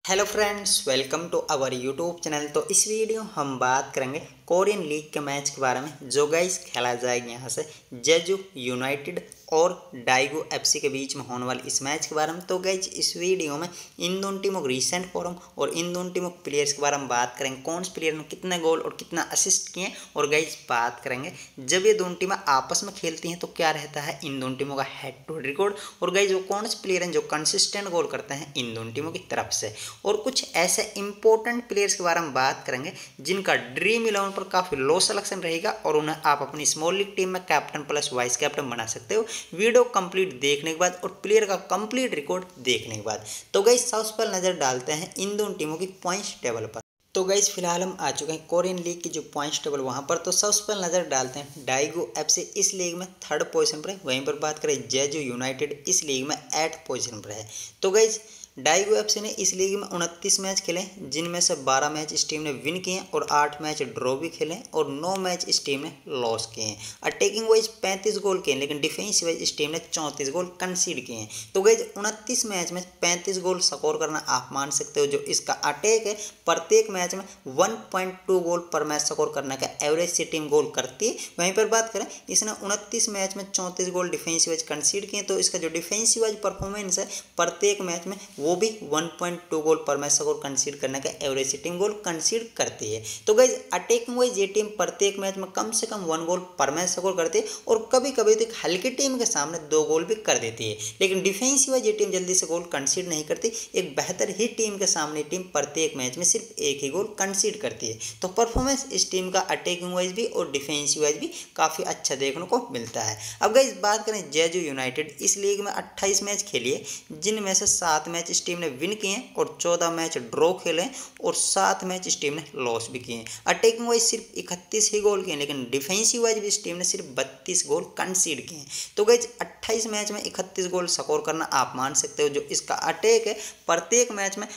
Hello friends, welcome to our YouTube channel. तो इस video हम बात करेंगे कोरियन लीग के मैच के बारे में जो गाइस खेला जाएगा यहाँ से जेजू यूनाइटेड और डाइगो एफसी के बीच में होने वाले इस मैच के बारे में। तो गाइस इस वीडियो में इन दोनों टीमों के रिसेंट फॉर्म और इन दोनों टीमों के प्लेयर्स के बारे में बात करेंगे, कौन से प्लेयर ने कितने गोल और कितना असिस्ट किए। और गाइस बात करेंगे जब ये दोनों टीमें आपस में खेलती हैं तो क्या रहता है इन दोनों टीमों का हेड टू हेड रिकॉर्ड, और गाइस वो कौन से प्लेयर हैं जो कंसिस्टेंट गोल करते हैं इन दोनों टीमों की तरफ से। और कुछ ऐसे इंपॉर्टेंट प्लेयर्स के बारे में बात करेंगे जिनका ड्रीम 11 पर काफ़ी लो सिलेक्शन रहेगा और उन्हें आप अपनी स्मॉल लीग टीम में कैप्टन प्लस वाइस कैप्टन बना सकते हो वीडियो कंप्लीट देखने के बाद और प्लेयर का कंप्लीट रिकॉर्ड देखने के बाद। तो गाइस सबसे पहले नज़र डालते हैं इन दोनों टीमों की पॉइंट्स टेबल पर। तो गाइस फिलहाल हम आ चुके हैं कोरियन लीग की जो पॉइंट्स टेबल वहां पर। तो सबसे पहले नज़र डालते हैं डाइगो एफसी इस लीग में 3rd पोजीशन पर है। वहीं पर बात करें जेजू यूनाइटेड इस लीग में 8th पोजीशन पर है। तो गाइस डाइगो एफसी ने इस लीग में 29 मैच खेले जिनमें से 12 मैच इस टीम ने विन किए और 8 मैच ड्रॉ भी खेले और 9 मैच इस टीम ने लॉस किए हैं। अटैकिंग वाइज 35 गोल किए लेकिन डिफेंसिव वाइज इस टीम ने 34 गोल कंसीड किए हैं। तो गाइस 29 मैच में 35 गोल स्कोर करना आप मान सकते हो। जो इसका अटैक है प्रत्येक मैच में 1.2 गोल पर मैच स्कोर करने का एवरेज से टीम गोल करती है। वहीं पर बात करें इसने 29 मैच में 34 गोल डिफेंसिव वाइज कंसीड किए, तो इसका जो डिफेंसिव वाइज परफॉर्मेंस है प्रत्येक मैच में वो भी 1.2 गोल पर मैच स्कोर कंसीड करने का एवरेज से टीम गोल कंसीड करती है। तो गाइस अटैकिंग वाइज ये टीम प्रत्येक मैच में कम से कम 1 गोल पर मैच स्कोर करती है और कभी कभी तो एक हल्की टीम के सामने 2 गोल भी कर देती है। लेकिन डिफेंसिव वाइज ये टीम जल्दी से गोल कंसीड नहीं करती। एक बेहतर ही टीम के सामने टीम प्रत्येक मैच में सिर्फ एक ही गोल कंसीड करती है। तो परफॉर्मेंस इस टीम का अटैकिंग वाइज भी और डिफेंसिव वाइज भी काफ़ी अच्छा देखने को मिलता है। अब गाइस बात करें जेजू यूनाइटेड इस लीग में 28 मैच खेली है जिनमें से 7 मैच इस टीम ने विन किए और 14 मैच ड्रॉ खेले और 7 मैच इस टीम ने लॉस भी किए। अटैकिंग वाइज सिर्फ 31 ही गोल किए लेकिन डिफेंसिव वाइज भी इस टीम ने सिर्फ 32 गोल कंसीड किए। तो गाइस 28 मैच में 31 गोल स्कोर करना आप मान सकते हो। जो इसका अटैक है प्रत्येक मैच में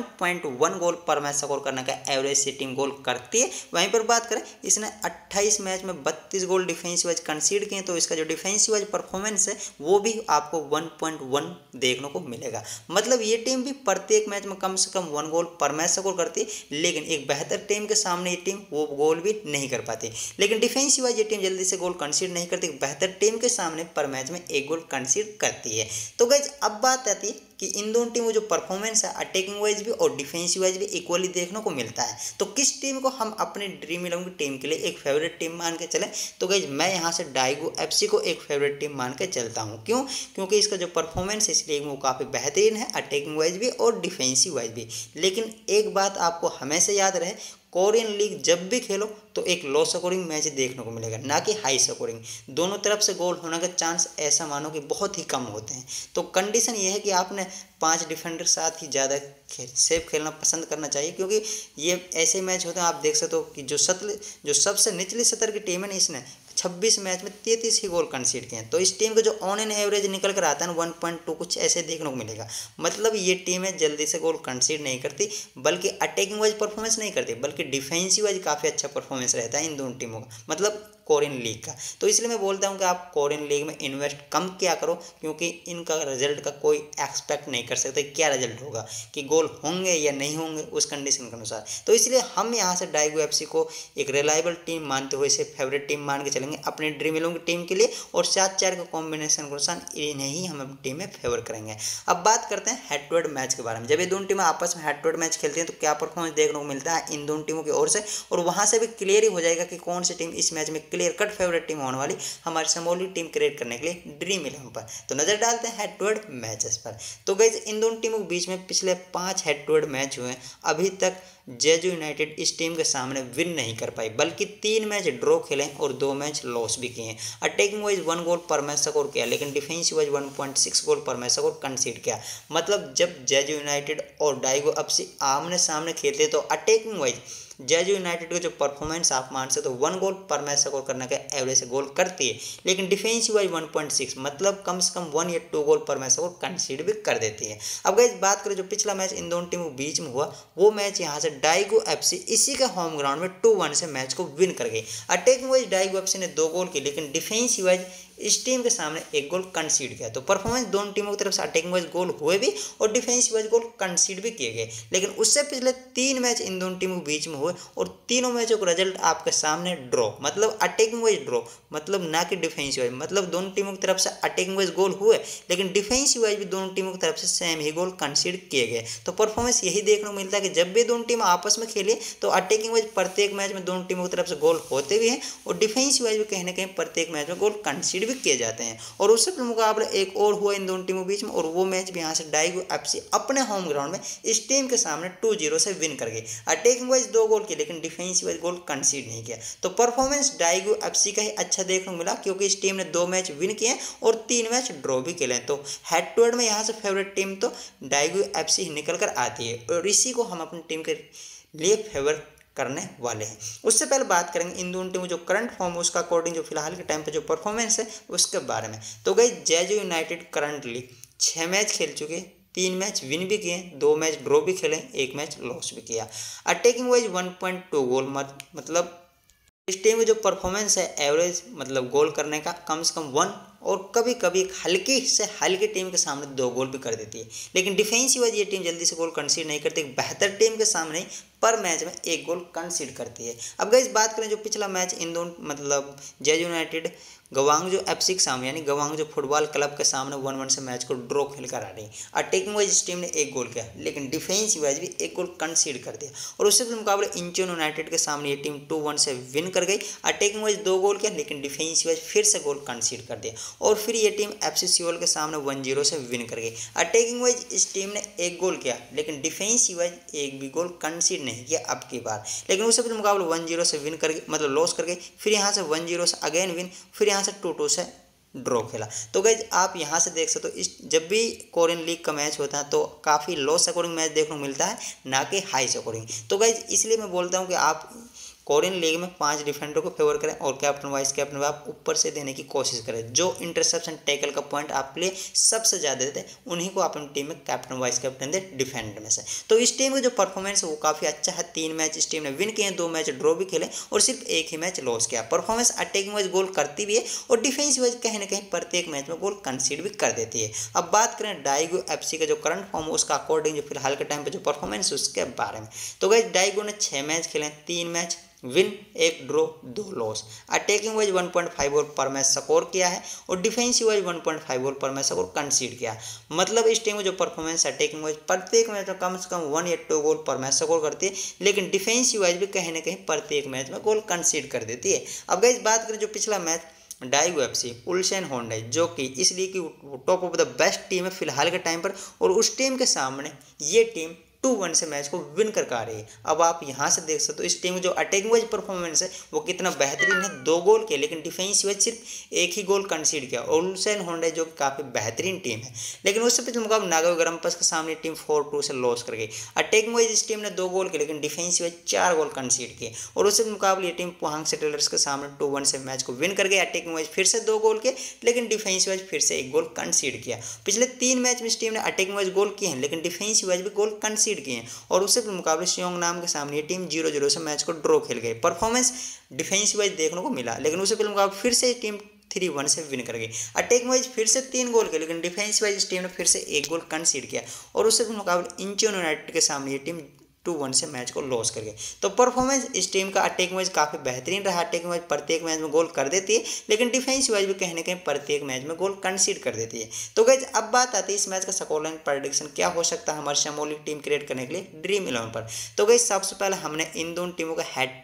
1.1 गोल पर मैच स्कोर करने का एवरेज से टीम गोल करती है। वहीं पर बात करें इसने 28 मैच में 32 गोल डिफेंसिव वाइज कंसीड किए, तो इसका जो डिफेंसिव वाइज परफॉर्मेंस है वो भी आपको 1.1 देखने को मिलेगा। मतलब ये टीम भी प्रत्येक मैच में कम से कम 1 गोल पर मैच स्कोर करती है, लेकिन एक बेहतर टीम के सामने ये टीम वो गोल भी नहीं कर पाती। लेकिन डिफेंसिव वाइज ये टीम जल्दी से गोल कंसीड नहीं करती, बेहतर टीम के सामने पर मैच में 1 गोल कंसीड करती है। तो गाइस अब बात आती है कि इन दोनों टीमों जो परफॉर्मेंस है अटैकिंग वाइज भी और डिफेंसिव वाइज भी इक्वली देखने को मिलता है। तो किस टीम को हम अपने ड्रीम 11 की टीम के लिए एक फेवरेट टीम मान के चलें, तो गाइस मैं यहाँ से डाइगो एफसी को एक फेवरेट टीम मान के चलता हूँ। क्यों? क्योंकि इसका जो परफॉर्मेंस इस लीग में वो काफ़ी बेहतरीन है अटैकिंग वाइज भी और डिफेंसिव वाइज भी। लेकिन एक बात आपको हमेशा याद रहे, कोरियन लीग जब भी खेलो तो एक लो स्कोरिंग मैच देखने को मिलेगा, ना कि हाई स्कोरिंग। दोनों तरफ से गोल होने का चांस ऐसा मानो कि बहुत ही कम होते हैं। तो कंडीशन ये है कि आपने 5 डिफेंडर साथ ही ज़्यादा सेफ खेलना पसंद करना चाहिए, क्योंकि ये ऐसे मैच होते हैं आप देख सकते हो कि जो सबसे निचली सतर की टीम है ना इसने 26 मैच में 33 ही गोल कंसीड किए हैं। तो इस टीम का जो ऑन एन एवरेज निकल कर आता है ना 1.2 कुछ ऐसे देखने को मिलेगा। मतलब ये टीमें जल्दी से गोल कंसीड नहीं करती, बल्कि अटैकिंग वाइज परफॉर्मेंस नहीं करती, बल्कि डिफेंसिव वाइज काफ़ी अच्छा परफॉर्मेंस रहता है इन दोनों टीमों का, मतलब कोरियन लीग का। तो इसलिए मैं बोलता हूँ कि आप कोरियन लीग में इन्वेस्ट कम क्या करो, क्योंकि इनका रिजल्ट का कोई एक्सपेक्ट नहीं कर सकते क्या रिजल्ट होगा, कि गोल होंगे या नहीं होंगे उस कंडीशन के अनुसार। तो इसलिए हम यहाँ से डाइगो एफसी को एक रिलायबल टीम मानते हुए इसे फेवरेट टीम मान के चलेंगे अपने ड्रीम 11 की टीम के लिए, और 7-4 के कॉम्बिनेशन के अनुसार इन्हें ही हम अपनी टीम में फेवर करेंगे। अब बात करते हैं हेड टू हेड मैच के बारे में। जब ये दोनों टीमें आपस में हेड टू हेड मैच खेलती हैं तो क्या परफॉर्मेंस देखने को मिलता है इन दोनों टीमों की ओर से, और वहाँ से भी क्लियर ही हो जाएगा कि कौन सी टीम इस मैच में क्लियर कट फेवरेट टीम होने वाली हमारी समोली टीम क्रिएट करने के लिए ड्रीम 11 पर। तो नजर डालते हैं हेड टू हेड मैचेस पर। तो गाइस इन दोनों टीमों के बीच में पिछले 5 हेड टू हेड मैच हुए हैं, अभी तक जेजू यूनाइटेड इस टीम के सामने विन नहीं कर पाई, बल्कि 3 मैच ड्रॉ खेले और 2 मैच लॉस भी किए हैं। अटैकिंग वाइज 1 गोल पर मैच स्कोर किया, लेकिन डिफेंसिव वाइज 1.6 गोल पर मैच स्कोर कंसीड किया। मतलब जब जेजू यूनाइटेड और डाइगो एफसी आमने सामने खेलते तो अटैकिंग वाइज जेजू यूनाइटेड का जो परफॉर्मेंस आप मान सकते हो 1 गोल पर मैच स्कोर करने का एवरेज से गोल करती है, लेकिन डिफेंसिव वाइज 1.6 मतलब कम से कम 1 या 2 गोल पर मैच स्कोर कंसीड भी कर देती है। अब गाइस बात करें जो पिछला मैच इन दोनों टीमों के बीच में हुआ, वो मैच यहाँ से डाइगो एफसी इसी का होम ग्राउंड में 2-1 से मैच को विन कर गई। अटैकिंग वाइज डाइगो एफसी ने 2 गोल किए, लेकिन डिफेंसिव वाइज इस टीम के सामने एक गोल कंसीड किया। तो परफॉर्मेंस दोनों टीमों की तरफ से अटैकिंग वाइज गोल हुए भी और डिफेंसिव वाइज गोल कंसीड भी किए गए। लेकिन उससे पिछले 3 मैच इन दोनों टीमों के बीच में हुए और तीनों मैचों का रिजल्ट आपके सामने ड्रॉ, मतलब अटैकिंग वाइज ड्रॉ, मतलब ना कि डिफेंसिव वाइज, मतलब दोनों टीमों की तरफ से अटैकिंग वाइज गोल हुए लेकिन डिफेंसिव वाइज भी दोनों टीमों की तरफ से सेम ही गोल कंसीड किए गए। तो परफॉर्मेंस यही देखने को मिलता है कि जब भी दोनों टीम आपस में खेली तो अटैकिंग वाइज प्रत्येक मैच में दोनों टीमों की तरफ से गोल होते भी हैं और डिफेंसिव वाइज भी कहीं ना कहीं प्रत्येक मैच में गोल कंसीड भी किए जाते हैं। और उससे मुकाबला एक और हुआ इन दोनों टीमों के बीच में, और वो मैच भी यहाँ से डाइगो एफसी अपने होम ग्राउंड में इस टीम के सामने 2-0 से विन कर गई। अटैकिंग वाइज 2 गोल किए लेकिन डिफेंसिव वाइज गोल कंसीड नहीं किया। तो परफॉर्मेंस डाइगो एफसी का ही अच्छा देखने को मिला क्योंकि इस टीम ने 2 मैच विन किए और 3 मैच ड्रॉ भी खेले। तो हेड टू हेड में यहाँ से फेवरेट टीम तो डाइगो एफसी ही निकल कर आती है और इसी को हम अपनी टीम के लिए फेवर करने वाले हैं। उससे पहले बात करेंगे इन दोनों टीमों जो करंट फॉर्म है उसका अकॉर्डिंग जो फिलहाल के टाइम पे जो परफॉर्मेंस है उसके बारे में। तो गई जेजू यूनाइटेड करंटली 6 मैच खेल चुके, 3 मैच विन भी किए, 2 मैच ड्रॉ भी खेले, 1 मैच लॉस भी किया। अटैकिंग वाइज 1.2 गोल, मतलब इस टीम की जो परफॉर्मेंस है एवरेज, मतलब गोल करने का कम से कम 1 और कभी कभी एक हल्की से हल्की टीम के सामने 2 गोल भी कर देती है। लेकिन डिफेंसिव वाइज ये टीम जल्दी से गोल कंसीड नहीं करती, एक बेहतर टीम के सामने पर मैच में 1 गोल कंसीड करती है। अब गाइस बात करें जो पिछला मैच इन दोनों मतलब जेज यूनाइटेड गवांगजो एफसी के सामने यानी गवांगजो फुटबॉल क्लब के सामने 1-1 से मैच को ड्रॉ खेल कर आ रही। अटैकिंग वाइज इस टीम ने 1 गोल किया लेकिन डिफेंसिव वाइज भी 1 गोल कंसीड कर दिया। और उससे मुकाबले इंचियोन यूनाइटेड के सामने ये टीम 2-1 से विन कर गई। अटैकिंग वाइज 2 गोल किया लेकिन डिफेंसिव वाइज फिर से गोल कंसीड कर दिया और फिर ये टीम एफसी सियोल के सामने 1-0 से विन कर गई। अटैकिंग वाइज इस टीम ने 1 गोल किया लेकिन डिफेंसिव वाइज 1 भी गोल कंसीड नहीं किया अब की बार। लेकिन उससे मुकाबले 1-0 से विन कर गई, मतलब लॉस कर गई, फिर यहाँ से 1-0 से अगेन विन, फिर यहाँ से 2-2 से ड्रॉ खेला। तो गाइज आप यहाँ से देख सकते हो इस जब भी कोरियन लीग का मैच होता है तो काफ़ी लो स्कोरिंग मैच देखने को मिलता है ना कि हाई स्कोरिंग। तो गाइज इसलिए मैं बोलता हूँ कि आप कोरियन लीग में 5 डिफेंडर को फेवर करें और कैप्टन वाइस कैप्टन आप ऊपर से देने की कोशिश करें। जो इंटरसेप्शन टैकल का पॉइंट आपके लिए सबसे ज़्यादा देते हैं उन्हीं को आप अपनी टीम में कैप्टन वाइस कैप्टन दे डिफेंड में से। तो इस टीम का जो परफॉर्मेंस है वो काफ़ी अच्छा है। 3 मैच इस टीम ने विन किए, 2 मैच ड्रॉ भी खेले और सिर्फ 1 ही मैच लॉस किया। परफॉर्मेंस अटैकिंग वाइज गोल करती भी है और डिफेंसिव वाइज कहीं ना कहीं प्रत्येक मैच में गोल कंसीड भी कर देती है। अब बात करें डाइगो एफसी का जो करंट फॉर्म है उसका अकॉर्डिंग जो फिलहाल के टाइम पर जो परफॉर्मेंस है उसके बारे में। तो गाइस डाइगो ने 6 मैच खेले, 3 match win, 1 draw, 2 loss. Attacking wise 1.5 goal पर मैच स्कोर किया है और डिफेंसिव वाइज 1.5 गोल पर मैच स्कोर कंसीड किया। मतलब इस टीम में जो परफॉर्मेंस अटैकिंग वाइज प्रत्येक मैच में कम से कम 1 या 2 गोल पर मैच स्कोर करती है लेकिन डिफेंसिव वाइज भी कहीं ना कहीं प्रत्येक मैच में गोल कंसीड कर देती है। अब गाइस बात करें जो पिछला मैच डाइगो एफसी उल्सेन होंडे जो कि इस लीग की top of the best team है फिलहाल के टाइम पर, और उस टीम के सामने ये टीम 2-1 से मैच को विन कर आ रही है। अब आप यहाँ से देख सकते हो इस टीम में जो अटैकिंग वाइज परफॉर्मेंस है वो कितना बेहतरीन है। 2 गोल किए लेकिन डिफेंसिव वाइज सिर्फ 1 ही गोल कंसीड किया। और उल्सेन होंडे जो काफ़ी बेहतरीन टीम है लेकिन उससे पिछले मुकाबले नागाओ ग्राम्पस के सामने टीम 4-2 से लॉस कर गई। अटैकिंग वाइज इस टीम ने 2 गोल किए लेकिन डिफेंसिव वाइज 4 गोल कंसीड किए। और उससे मुकाबले ये टीम पोहांग सेटलर्स के सामने 2-1 से मैच को विन कर गई। अटैकिंग वाइज फिर से 2 गोल किए लेकिन डिफेंसिव वाइज फिर से 1 गोल कंसीड किया। पिछले 3 मैच में इस टीम ने अटैकिंग वाइज गोल किए हैं लेकिन डिफेंसिव वाइज भी गोल कंसीड किए हैं। और उससे मुकाबले सियोंग नाम के सामने ये टीम 0-0 से मैच को ड्रॉ खेल गई। परफॉर्मेंस डिफेंसिव वाइज देखने को मिला लेकिन उससे पहले मुकाबले फिर से टीम 3-1 से विन कर गई। अटैकिंग वाइज फिर से 3 गोल किए लेकिन डिफेंसिव वाइज इस टीम ने फिर से 1 गोल कंसीड किया। और उससे मुकाबले इंचियोन यूनाइटेड के सामने ये टीम 2-1 से मैच को लॉस कर गए। तो परफॉर्मेंस इस टीम का अटैकिंग वाइज काफ़ी बेहतरीन रहा। अटैकिंग वाइज प्रत्येक मैच में गोल कर देती है लेकिन डिफेंसिव वाइज भी कहीं ना कहीं प्रत्येक मैच में गोल कंसीड कर देती है। तो गाइस अब बात आती है इस मैच का स्कोरलाइन प्रेडिक्शन क्या हो सकता है हमारे शमोली टीम क्रिएट करने के लिए ड्रीम 11 पर। तो गाइस सबसे पहले हमने इन दोनों टीमों का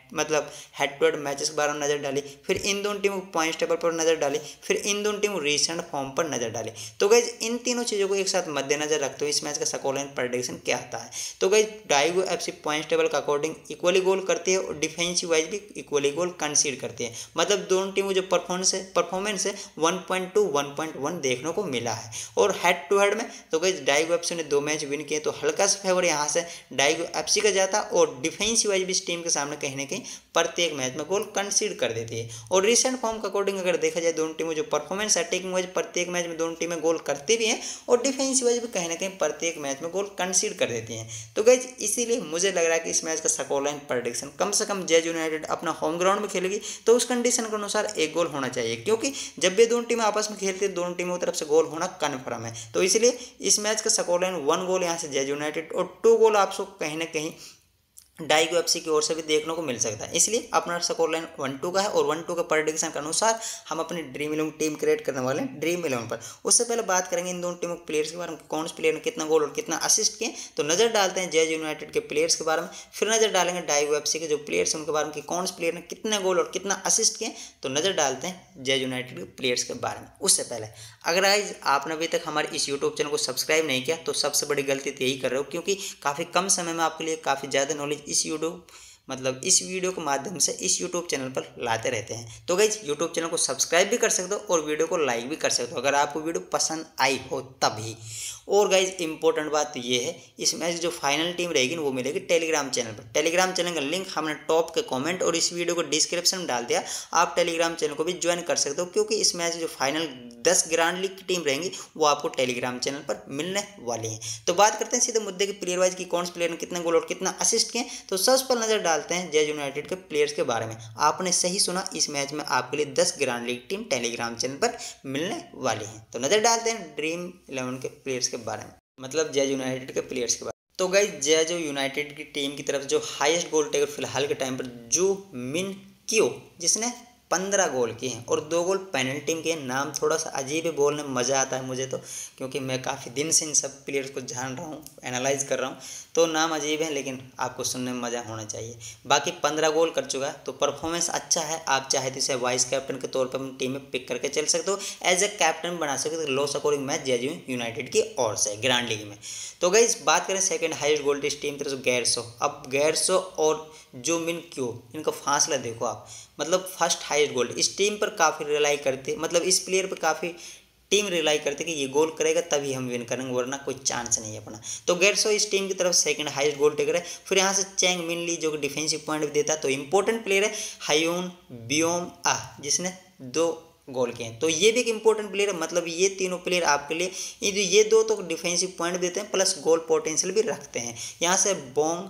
हेड टू हेड मैचेस के बारे में नजर डाली, फिर इन दोनों टीमों पॉइंट्स टेबल पर नजर डाली, फिर इन दोनों टीमों रिसेंट फॉर्म पर नजर डाली। तो गाइस इन तीनों चीज़ों को एक साथ मद्देनजर रखते हुए इस मैच का स्कोरलाइन प्रेडिक्शन क्या आता है। तो guys Daegu FC points table का अकॉर्डिंग इक्वली गोल करती है और डिफेंसिव वाइज भी इक्वली गोल कंसीड करती है। मतलब दोनों टीमों जो परफॉर्मेंस है 1.2 1.1 देखने को मिला है। और हेड टू हेड में तो गाइस डाइगो एफसी ने 2 मैच विन किए तो हल्का सा फेवर यहाँ से डाइगो एफसी का जाता और डिफेंसिव वाइज भी इस टीम के सामने कहीं ना कहीं प्रत्येक मैच में गोल कंसीड कर देती है। और रिसेंट फॉर्म के अकॉर्डिंग अगर देखा जाए दोनों टीमों जो परफॉर्मेंस अटैकिंग वाइज प्रत्येक मैच में दोनों टीमें गोल करती भी हैं और डिफेंसिव वाइज भी कहीं ना कहीं प्रत्येक मैच में गोल कंसीड कर देती हैं। तो गाइज इसीलिए मुझे लग रहा है कि इस मैच का स्कोर लाइन प्रेडिक्शन कम से कम जेज यूनाइटेड अपना होम ग्राउंड में खेलेगी तो उस कंडीशन के अनुसार एक गोल होना चाहिए, क्योंकि जब भी दोनों टीमें आपस में खेलती है दोनों टीमों की तरफ से गोल होना कन्फर्म है। तो इसलिए इस मैच का स्कोर लाइन 1 गोल यहाँ से जेज यूनाइटेड और 2 गोल आपको कहीं ना कहीं डाइगो एफसी की ओर से भी देखने को मिल सकता है। इसलिए अपना स्कोर लाइन 1-2 का है और 1-2 के प्रेडिक्शन के अनुसार हम अपनी ड्रीम 11 टीम क्रिएट करने वाले हैं ड्रीम 11 पर। उससे पहले बात करेंगे इन दोनों टीमों के प्लेयर्स के बारे में, कौन से प्लेयर ने कितना गोल और कितना असिस्ट किए। तो नजर डालते हैं जेज यूनाइटेड के प्लेयर्स के बारे में, फिर नजर डालेंगे डाइगो एफसी के जो प्लेयर्स हैं उनके बारे में कि कौन से प्लेयर ने कितने गोल और कितना असिस्ट किए। तो नजर डालते हैं जेज यूनाइटेड के प्लेयर्स के बारे में। उससे पहले अगर आज आपने अभी तक हमारे इस यूट्यूब चैनल को सब्सक्राइब नहीं किया तो सबसे बड़ी गलती तो यही कर रहे हो, क्योंकि काफ़ी कम समय में आपके लिए काफ़ी ज़्यादा नॉलेज इस वीडियो के माध्यम से इस यूट्यूब चैनल पर लाते रहते हैं। तो गाइज यूट्यूब चैनल को सब्सक्राइब भी कर सकते हो और वीडियो को लाइक भी कर सकते हो अगर आपको वीडियो पसंद आई हो तभी। और गाइज इंपॉर्टेंट बात तो ये है, इस मैच जो फाइनल टीम रहेगी वो मिलेगी टेलीग्राम चैनल पर। टेलीग्राम चैनल का लिंक हमने टॉप के कमेंट और इस वीडियो को डिस्क्रिप्शन में डाल दिया, आप टेलीग्राम चैनल को भी ज्वाइन कर सकते हो, क्योंकि इस मैच जो फाइनल 10 ग्रांड लीग की टीम रहेंगी वो आपको टेलीग्राम चैनल पर मिलने वाली है। तो बात करते हैं सीधे मुद्दे की प्लेयर वाइज की कौन से प्लेयर ने कितना गोल और कितना असिस्ट किए। तो सबसे पहले नजर डालते हैं जेज यूनाइटेड के प्लेयर्स के बारे में। आपने सही सुना, इस मैच में आपके लिए 10 grand league team Telegram channel पर मिलने वाली है। तो नजर डालते हैं ड्रीम 11 के प्लेयर्स के बारे में, मतलब जेज यूनाइटेड के प्लेयर्स के बारे में। तो गाइज जेज यूनाइटेड की टीम की तरफ जो हाईएस्ट गोल टेकर फिलहाल के टाइम पर जो मिन कियो, जिसने 15 गोल किए हैं और 2 गोल पेनल्टी टीम के। नाम थोड़ा सा अजीब है, बोलने में मज़ा आता है मुझे तो, क्योंकि मैं काफ़ी दिन से इन सब प्लेयर्स को जान रहा हूँ, एनालाइज कर रहा हूँ, तो नाम अजीब है लेकिन आपको सुनने में मज़ा होना चाहिए। बाकी 15 गोल कर चुका है तो परफॉर्मेंस अच्छा है। आप चाहे तो इसे वाइस कैप्टन के तौर पर अपनी टीम में पिक करके चल सकते हो, एज ए कैप्टन बना सकते हो low scoring match Jeju United की ओर से ग्रांड लीग में। तो गाइस बात करें second highest goal test team तरफ से गैरसो। अब गैरसो और जो मिन क्यों, इनका फासला देखो आप, मतलब फर्स्ट हाईएस्ट गोल इस टीम पर काफ़ी रिलाई करते, मतलब इस प्लेयर पर काफ़ी टीम रिलाई करते कि ये गोल करेगा तभी हम विन करेंगे, वरना कोई चांस नहीं है अपना। तो गैरसो इस टीम की तरफ सेकंड हाईएस्ट गोल टेकर है। फिर यहाँ से चैंग मिन ली जो कि डिफेंसिव पॉइंट भी देता है, तो इंपॉर्टेंट प्लेयर है हायून बियोम जिसने 2 गोल किए हैं। तो ये भी एक इंपॉर्टेंट प्लेयर है, मतलब ये तीनों प्लेयर आपके लिए ये 2 तो डिफेंसिव पॉइंट देते हैं प्लस गोल पोटेंशियल भी रखते हैं। यहाँ से बोंग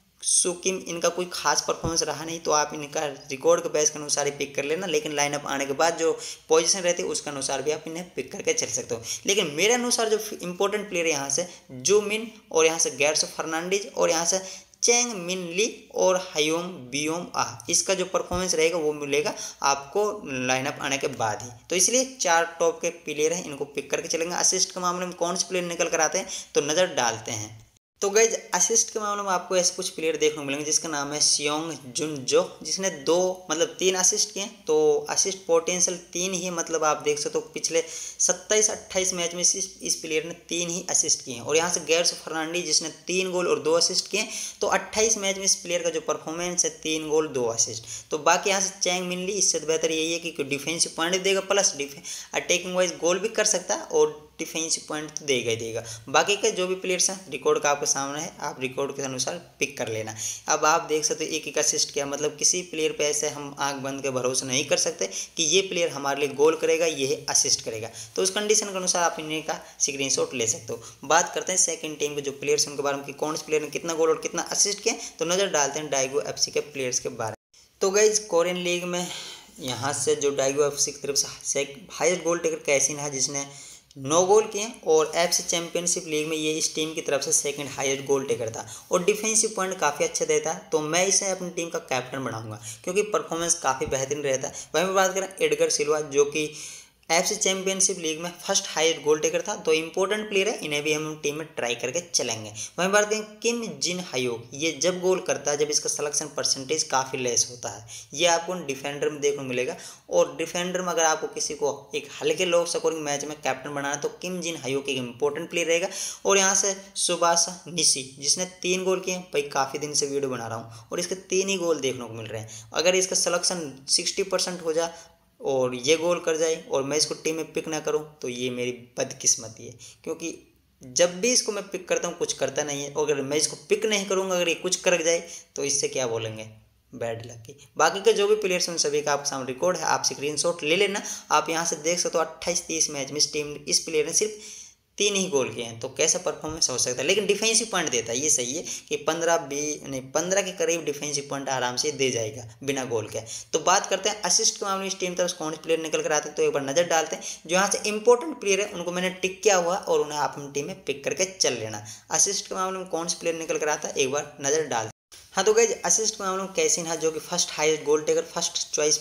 सुकिम, इनका कोई खास परफॉर्मेंस रहा नहीं तो आप इनका रिकॉर्ड के बेस के अनुसार ही पिक कर लेना, लेकिन लाइनअप आने के बाद जो पोजीशन रहती है उसके अनुसार भी आप इन्हें पिक करके चल सकते हो। लेकिन मेरे अनुसार जो इंपॉर्टेंट प्लेयर है यहाँ से जो मिन और यहाँ से गैरसो फर्नांडीज और यहाँ से चैंग मिन ली और हायोम बियोम इसका जो परफॉर्मेंस रहेगा वो मिलेगा आपको लाइनअप आने के बाद ही। तो इसलिए 4 टॉप के प्लेयर हैं, इनको पिक करके चलेंगे। असिस्ट के मामले में कौन से प्लेयर निकल कर आते हैं तो नज़र डालते हैं। तो गाइज असिस्ट के मामले में आपको ऐसे कुछ प्लेयर देखने को मिलेंगे जिसका नाम है सियोंग जुन जो, जिसने 3 असिस्ट किए। तो असिस्ट पोटेंशियल 3 ही, मतलब आप देख सकते हो पिछले 27-28 मैच में इस प्लेयर ने 3 ही असिस्ट किए हैं। और यहाँ से गैरसो फर्नांडीज जिसने 3 गोल और 2 असिस्ट किए। तो 28 मैच में इस प्लेयर का जो परफॉर्मेंस है 3 गोल 2 असिस्ट। तो बाकी यहाँ से चैंग मिन ली, इससे बेहतर यही है कि डिफेंसिव पॉइंट देगा प्लस अटैकिंग वाइज गोल भी कर सकता है और डिफेंसिव पॉइंट तो देगा ही देगा। बाकी के जो भी प्लेयर्स हैं रिकॉर्ड का आपके सामने है, आप रिकॉर्ड के अनुसार पिक कर लेना। अब आप देख सकते हो एक असिस्ट किया, मतलब किसी प्लेयर पे ऐसे हम आंख बंद के भरोसा नहीं कर सकते कि ये प्लेयर हमारे लिए गोल करेगा, ये असिस्ट करेगा। तो उस कंडीशन के अनुसार आप इन्हें का स्क्रीनशॉट ले सकते हो। बात करते हैं सेकंड टीम के जो प्लेयर्स हैं उनके बारे में कि कौन से प्लेयर ने कितना गोल और कितना असिस्ट किया। तो नज़र डालते हैं डाइगो एफसी के प्लेयर्स के बारे में। तो गाइज कोरियन लीग में यहाँ से जो डाइगो एफसी की तरफ से हाईएस्ट गोल टेकर कैसिन है जिसने 9 गोल किए। और एफसी चैंपियनशिप लीग में ये इस टीम की तरफ से सेकंड हाईएस्ट गोल टेकर था और डिफेंसिव पॉइंट काफ़ी अच्छे देता है। तो मैं इसे अपनी टीम का कैप्टन बनाऊंगा क्योंकि परफॉर्मेंस काफ़ी बेहतरीन रहता है। वहीं बात करें एडगर सिल्वा जो कि एफसी चैंपियनशिप लीग में फर्स्ट हाईएस्ट गोल टेकर था, तो इंपॉर्टेंट प्लेयर है, इन्हें भी हम टीम में ट्राई करके चलेंगे। वहीं बात करें किम जिन हायोक, ये जब गोल करता है जब इसका सिलेक्शन परसेंटेज काफ़ी लेस होता है, ये आपको डिफेंडर में देखने को मिलेगा। और डिफेंडर में अगर आपको किसी को एक हल्के लो स्कोरिंग मैच में कैप्टन बनाना है तो किम जिन हायोक एक इंपॉर्टेंट प्लेयर रहेगा। और यहाँ से सुबासा निशी जिसने 3 गोल किए, भाई काफ़ी दिन से वीडियो बना रहा हूँ और इसके 3 ही गोल देखने को मिल रहे हैं। अगर इसका सिलेक्शन 60% हो जाए और ये गोल कर जाए और मैं इसको टीम में पिक ना करूं तो ये मेरी बदकिस्मती है, क्योंकि जब भी इसको मैं पिक करता हूं कुछ करता नहीं है। और अगर मैं इसको पिक नहीं करूंगा, अगर ये कुछ कर जाए तो इससे क्या बोलेंगे, बैड लक की। बाकी के जो भी प्लेयर्स हैं उन सभी का आपके सामने रिकॉर्ड है, आप स्क्रीनशॉट ले लेना। आप यहाँ से देख सकते हो 28-30 मैच में इस प्लेयर ने सिर्फ 3 ही गोल किए हैं, तो कैसा परफॉर्मेंस हो सकता है। लेकिन डिफेंसिव पॉइंट देता है, ये सही है कि 15 के करीब डिफेंसिव पॉइंट आराम से दे जाएगा बिना गोल के। तो बात करते हैं असिस्ट के मामले में इस टीम तरफ कौन से प्लेयर निकल कर आते हैं, तो एक बार नजर डालते हैं। जो यहाँ से इंपॉर्टेंट प्लेयर है उनको मैंने टिक किया हुआ और उन्हें आप अपनी टीम में पिक करके चल लेना। असिस्ट के मामले में कौन से प्लेयर निकल कर आता है एक बार नजर डाल। हाँ तो गाइस असिस्ट के मामले में कैसिन है जो कि first highest goal taker, first choice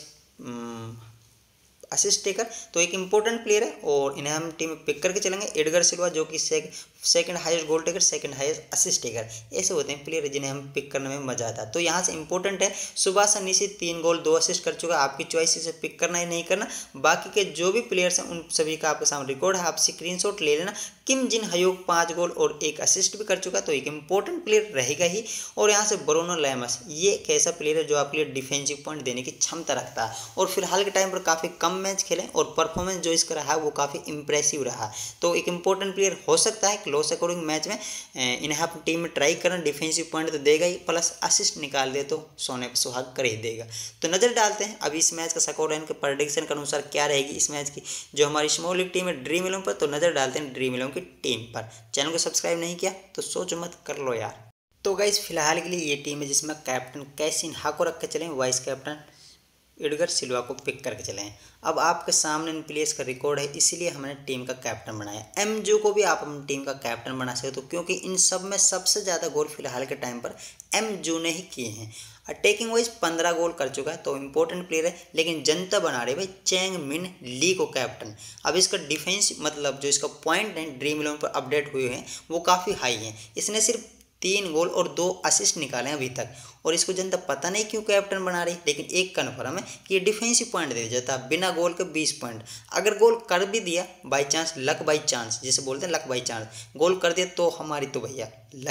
assist taker, तो एक इंपॉर्टेंट प्लेयर है और इन्हें हम टीम में पिक करके चलेंगे। एडगर सिल्वा जो कि second highest goal taker, second highest assist taker, ऐसे होते हैं प्लेयर जिन्हें हम पिक करने में मजा आता है। तो यहाँ से इंपॉर्टेंट है सुभाष निशी 3 गोल 2 असिस्ट कर चुका है, आपकी चॉइस से पिक करना है नहीं करना। बाकी के जो भी प्लेयर्स हैं उन सभी का आपके सामने रिकॉर्ड है, आप स्क्रीनशॉट ले लेना। किम जिन हयोक 5 गोल और 1 असिस्ट भी कर चुका है, तो एक इंपॉर्टेंट प्लेयर रहेगा ही। और यहाँ से ब्रूनो लैमस, ये एक ऐसा प्लेयर है जो आपके लिए डिफेंसिव पॉइंट देने की क्षमता रखता है और फिलहाल के टाइम पर काफ़ी कम मैच खेले और परफॉर्मेंस जो इसका रहा है वो काफ़ी इंप्रेसिव रहा। तो एक इंपॉर्टेंट प्लेयर हो सकता है क्लोज स्कोरिंग मैच में इन्हें आप टीम में ट्राई करना। डिफेंसिव पॉइंट तो देगा ही, प्लस असिस्ट निकाल दे तो सोने पर सुहाग कर ही देगा। तो नज़र डालते हैं अभी इस मैच का स्कोर लाइन के प्रेडिक्शन के अनुसार क्या रहेगी इस मैच की, जो हमारी स्मॉल लीग टीम है ड्रीम 11 पर। तो नज़र डालते हैं ड्रीम 11 की टीम पर। चैनल को सब्सक्राइब नहीं किया तो सोच मत कर लो यार। तो गाइस फिलहाल के लिए ये टीम है जिसमें कैप्टन कैसिन हा को रख के चलें, वाइस कैप्टन एडगर सिल्वा को पिक करके चले हैं। अब आपके सामने इन प्लेयर्स का रिकॉर्ड है, इसीलिए हमने टीम का कैप्टन बनाया। एमजू को भी आप अपनी टीम का कैप्टन बना सकते हो, क्योंकि इन सब में सबसे ज़्यादा गोल फिलहाल के टाइम पर एमजू ने ही किए हैं। अटैकिंग वाइज 15 गोल कर चुका है, तो इंपॉर्टेंट प्लेयर है। लेकिन जनता बना रहे भाई चैंग मिन ली को कैप्टन। अब इसका डिफेंस मतलब जो इसका पॉइंट है ड्रीम 11 पर अपडेट हुए हैं वो काफ़ी हाई हैं। इसने सिर्फ 3 गोल और 2 असिस्ट निकाले हैं अभी तक, और इसको जनता पता नहीं क्यों कैप्टन बना रही। लेकिन एक कन्फर्म है कि ये डिफेंसिव पॉइंट दे जाता बिना गोल के 20 पॉइंट। अगर गोल कर भी दिया by chance, luck by chance जिसे बोलते हैं, लक बाई चांस, गोल कर दिया तो हमारी तो भैया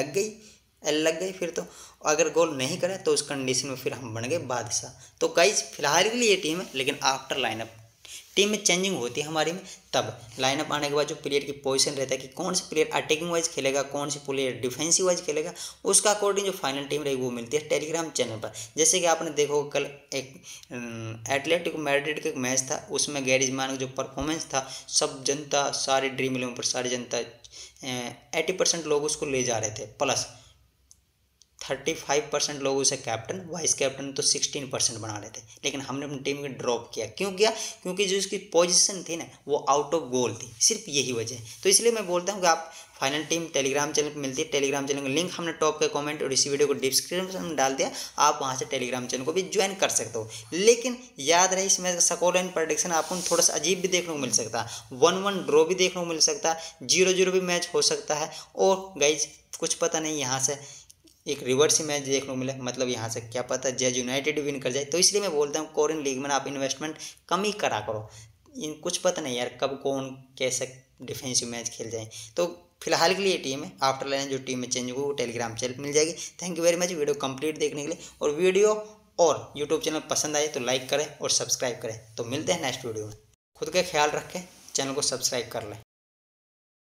लग गई फिर तो। अगर गोल नहीं करे तो उस कंडीशन में फिर हम बन गए बादशाह। तो गाइस फिलहाल के लिए ये टीम है, लेकिन आफ्टर लाइनअप टीम में चेंजिंग होती है हमारी में। तब लाइनअप आने के बाद जो प्लेयर की पोजीशन रहता है कि कौन से प्लेयर अटैकिंग वाइज खेलेगा, कौन से प्लेयर डिफेंसिव वाइज खेलेगा, उसका अकॉर्डिंग जो फाइनल टीम रहेगी वो मिलती है टेलीग्राम चैनल पर। जैसे कि आपने देखो कल एक एटलेटिको मैड्रिड का एक मैच था, उसमें गैरिजमान का जो परफॉर्मेंस था, सब जनता सारी ड्रीम 11 पर सारी जनता 80% लोग उसको ले जा रहे थे, प्लस 35% लोग उसे कैप्टन, वाइस कैप्टन तो 16% बना रहे थे। लेकिन हमने अपनी टीम को ड्रॉप किया। क्यों किया? क्योंकि जो उसकी पोजीशन थी ना वो आउट ऑफ गोल थी, सिर्फ यही वजह है। तो इसलिए मैं बोलता हूँ कि आप फाइनल टीम टेलीग्राम चैनल पर मिलती है। टेलीग्राम चैनल का लिंक हमने टॉप के कमेंट और इसी वीडियो को डिस्क्रिप्शन में डाल दिया, आप वहाँ से टेलीग्राम चैनल को भी ज्वाइन कर सकते हो। लेकिन याद रहे इस मैच का स्कोर लाइन प्रेडिक्शन आपको थोड़ा सा अजीब भी देखने को मिल सकता है, 1-1 ड्रॉ भी देखने को मिल सकता है, 0-0 भी मैच हो सकता है। और गाइज कुछ पता नहीं, यहाँ से एक रिवर्स मैच देखने को मिला, मतलब यहाँ से क्या पता जेज यूनाइटेड विन कर जाए। तो इसलिए मैं बोलता हूँ कोरियन लीग में आप इन्वेस्टमेंट कम ही करा करो, इन कुछ पता नहीं यार कब कौन कैसे डिफेंसिव मैच खेल जाए। तो फिलहाल के लिए टीम है, आफ्टर लाइन जो टीम में चेंज होगी वो टेलीग्राम चैनल मिल जाएगी। Thank you very much video complete देखने के लिए। और वीडियो और यूट्यूब चैनल पसंद आए तो लाइक करें और सब्सक्राइब करें। तो मिलते हैं नेक्स्ट वीडियो में। खुद का ख्याल रखें, चैनल को सब्सक्राइब कर लें।